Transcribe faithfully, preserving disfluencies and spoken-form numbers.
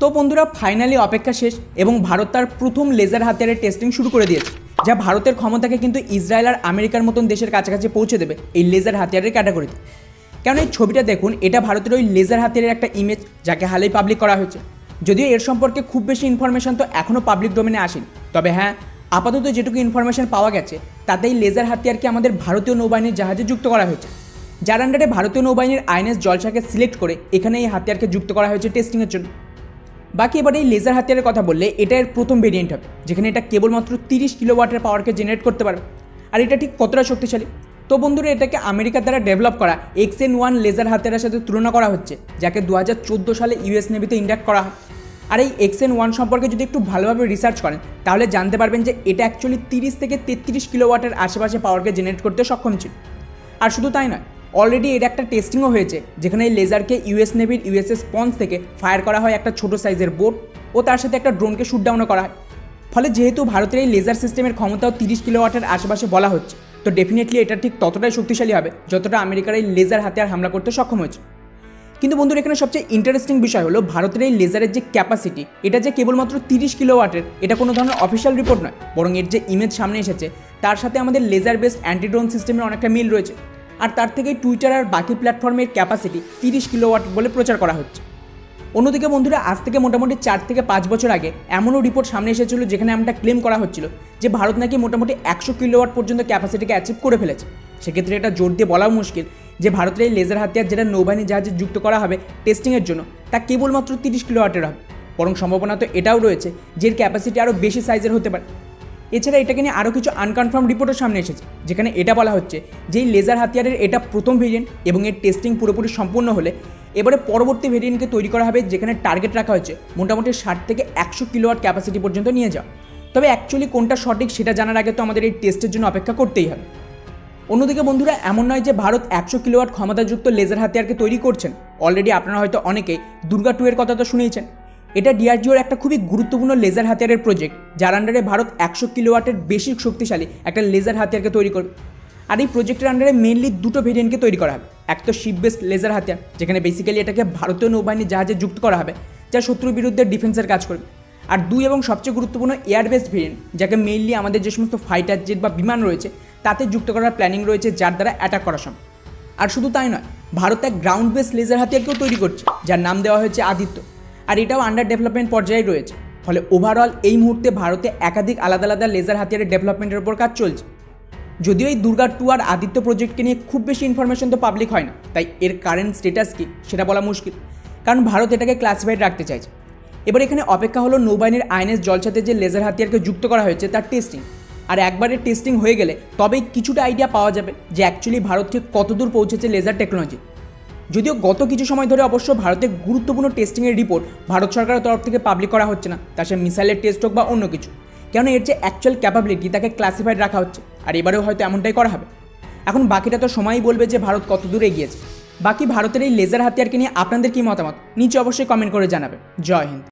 তো বন্ধুরা ফাইনালি অপেক্ষা শেষ এবং ভারত তার প্রথম লেজার হাতিয়ারের টেস্টিং শুরু করে দিয়েছে, যা ভারতের ক্ষমতাকে কিন্তু ইসরায়েল আর আমেরিকার মতন দেশের কাছাকাছি পৌঁছে দেবে এই লেজার হাতিয়ারের ক্যাটাগরিতে। কেন এই ছবিটা দেখুন, এটা ভারতের ওই লেজার হাতিয়ারের একটা ইমেজ, যাকে হালেই পাবলিক করা হয়েছে। যদিও এর সম্পর্কে খুব বেশি ইনফরমেশন তো এখনও পাবলিক ডোমেনে আসেনি, তবে হ্যাঁ আপাতত যেটুকু ইনফরমেশন পাওয়া গেছে তাতে এই লেজার হাতিয়ারকে আমাদের ভারতীয় নৌবাহিনীর জাহাজে যুক্ত করা হয়েছে, যার আন্ডারে ভারতীয় নৌবাহিনীর আইএনএস জলসাকে সিলেক্ট করে এখানে এই হাতিয়ারকে যুক্ত করা হয়েছে টেস্টিংয়ের জন্য। বাকি এবার এই লেজার হাতিয়ারের কথা বললে এটা এর প্রথম ভেরিয়েন্ট হবে, যেখানে এটা কেবলমাত্র তিরিশ কিলোওয়াটের পাওয়ারকে জেনারেট করতে পারবে। আর এটা ঠিক কতটা শক্তিশালী? তো বন্ধুরা, এটাকে আমেরিকার দ্বারা ডেভেলপ করা এক্স এন ওয়ান লেজার হাতিয়ারের সাথে তুলনা করা হচ্ছে, যাকে দু হাজার চোদ্দো সালে ইউএস নেভিতে ইন্ডাক্ট করা হয়। আর এই এক্স এন ওয়ান সম্পর্কে যদি একটু ভালোভাবে রিসার্চ করেন তাহলে জানতে পারবেন যে এটা অ্যাকচুয়ালি তিরিশ থেকে তেত্রিশ কিলোওয়াটের আশেপাশে পাওয়ারকে জেনারেট করতে সক্ষম ছিল। আর শুধু তাই নয়, অলরেডি এটা একটা টেস্টিংও হয়েছে, যেখানে এই লেজারকে ইউএস নেভির ইউএসএস পন্স থেকে ফায়ার করা হয় একটা ছোটো সাইজের বোট ও তার সাথে একটা ড্রোনকে শুট ডাউনও করা হয়। ফলে যেহেতু ভারতের এই লেজার সিস্টেমের ক্ষমতাও তিরিশ কিলোওয়াটের আশেপাশে বলা হচ্ছে, তো ডেফিনেটলি এটা ঠিক ততটাই শক্তিশালী হবে যতটা আমেরিকার এই লেজার হাতিয়ার হামলা করতে সক্ষম হয়েছে। কিন্তু বন্ধুরা, এখানে সবচেয়ে ইন্টারেস্টিং বিষয় হলো ভারতের এই লেজারের যে ক্যাপাসিটি, এটা যে কেবলমাত্র তিরিশ কিলোওয়াটের, এটা কোনো ধরনের অফিসিয়াল রিপোর্ট নয়, বরং এর যে ইমেজ সামনে এসেছে তার সাথে আমাদের লেজার বেসড অ্যান্টিড্রোন সিস্টেমের অনেকটা মিল রয়েছে। আর তার থেকে টুইটার আর বাকি প্ল্যাটফর্মের ক্যাপাসিটি তিরিশ কিলোওয়াট বলে প্রচার করা হচ্ছে। অন্যদিকে বন্ধুরা, আজ থেকে মোটামুটি চার থেকে পাঁচ বছর আগে এমনও রিপোর্ট সামনে এসেছিল যেখানে এমনটা ক্লেম করা হচ্ছিল যে ভারত নাকি মোটামুটি একশো কিলোওয়াট পর্যন্ত ক্যাপাসিটিকে অ্যাচিভ করে ফেলেছে। সেক্ষেত্রে এটা জোর দিয়ে বলাও মুশকিল যে ভারতের এই লেজার হাতিয়ার যেটা নৌবাহিনী জাহাজে যুক্ত করা হবে টেস্টিংয়ের জন্য, তা কেবলমাত্র তিরিশ কিলোওয়াটের হবে, বরং সম্ভাবনা তো এটাও রয়েছে যে এর ক্যাপাসিটি আরও বেশি সাইজের হতে পারে। এছাড়া এটাকে নিয়ে আরও কিছু আনকনফার্ম রিপোর্টও সামনে এসেছে, যেখানে এটা বলা হচ্ছে যে এই লেজার হাতিয়ারের এটা প্রথম ভেরিয়েন্ট এবং এর টেস্টিং পুরোপুরি সম্পূর্ণ হলে এবারে পরবর্তী ভেরিয়েন্টকে তৈরি করা হবে, যেখানে টার্গেট রাখা হচ্ছে মোটামুটি ষাট থেকে একশো কিলোওয়াট ক্যাপাসিটি পর্যন্ত নিয়ে যাওয়া। তবে অ্যাকচুয়ালি কোনটা সঠিক সেটা জানার আগে তো আমাদের এই টেস্টের জন্য অপেক্ষা করতেই হবে। অন্যদিকে বন্ধুরা, এমন নয় যে ভারত একশো কিলোওয়াট ক্ষমতাযুক্ত লেজার হাতিয়ারকে তৈরি করছেন। অলরেডি আপনারা হয়তো অনেকেই দুর্গা টু এর কথা তো শুনেইছেন। এটা ডিআরডিওর একটা খুবই গুরুত্বপূর্ণ লেজার হাতিয়ারের প্রজেক্ট, যার আন্ডারে ভারত একশো কিলোওয়াটের বেশি শক্তিশালী একটা লেজার হাতিয়ারকে তৈরি করবে। আর এই প্রজেক্টের আন্ডারে মেনলি দুটো ভেরিয়েন্টকে তৈরি করা হবে। এক তো শিপ বেসড লেজার হাতিয়ার, যেখানে বেসিক্যালি এটাকে ভারতীয় নৌবাহিনীর জাহাজে যুক্ত করা হবে, যা শত্রুর বিরুদ্ধে ডিফেন্সের কাজ করবে। আর দুই এবং সবচেয়ে গুরুত্বপূর্ণ এয়ার বেসড ভেরিয়েন্ট, যাকে মেইনলি আমাদের যে সমস্ত ফাইটার জেট বা বিমান রয়েছে তাতে যুক্ত করার প্ল্যানিং রয়েছে, যার দ্বারা অ্যাটাক করা সম্ভব। আর শুধু তাই নয়, ভারত এক গ্রাউন্ড বেসড লেজার হাতিয়ারকেও তৈরি করছে, যার নাম দেওয়া হয়েছে আদিত্য। আর এটাও আন্ডার ডেভেলপমেন্ট পর্যায়ে রয়েছে। ফলে ওভারঅল এই মুহূর্তে ভারতে একাধিক আলাদা আলাদা লেজার হাতিয়ারের ডেভেলপমেন্টের উপর কাজ চলছে। যদিও এই দুর্গা টু আর আদিত্য প্রজেক্টকে নিয়ে খুব বেশি ইনফরমেশন তো পাবলিক হয় না, তাই এর কারেন্ট স্টেটাস কী সেটা বলা মুশকিল, কারণ ভারত এটাকে ক্লাসিফাইড রাখতে চাইছে। এবার এখানে অপেক্ষা হলো নৌবাহিনীর আইএনএস জলসাতে যে লেজার হাতিয়ারকে যুক্ত করা হয়েছে তার টেস্টিং। আর একবারে টেস্টিং হয়ে গেলে তবেই কিছুটা আইডিয়া পাওয়া যাবে যে অ্যাকচুয়ালি ভারত ঠিক কতদূর পৌঁছেছে লেজার টেকনোলজি। যদিও গত কিছু সময় ধরে অবশ্য ভারতের গুরুত্বপূর্ণ টেস্টিংয়ের রিপোর্ট ভারত সরকারের তরফ থেকে পাবলিক করা হচ্ছে না, তা সে মিসাইলের টেস্ট হোক বা অন্য কিছু, কেন এর যে অ্যাকচুয়াল ক্যাপাবিলিটি তাকে ক্লাসিফাইড রাখা হচ্ছে। আর এবারেও হয়তো এমনটাই করা হবে। এখন বাকিটা তো সময়ই বলবে যে ভারত কত দূর এগিয়েছে। বাকি ভারতের এই লেজার হাতিয়ারকে নিয়ে আপনাদের কী মতামত নিচে অবশ্যই কমেন্ট করে জানাবেন। জয় হিন্দ।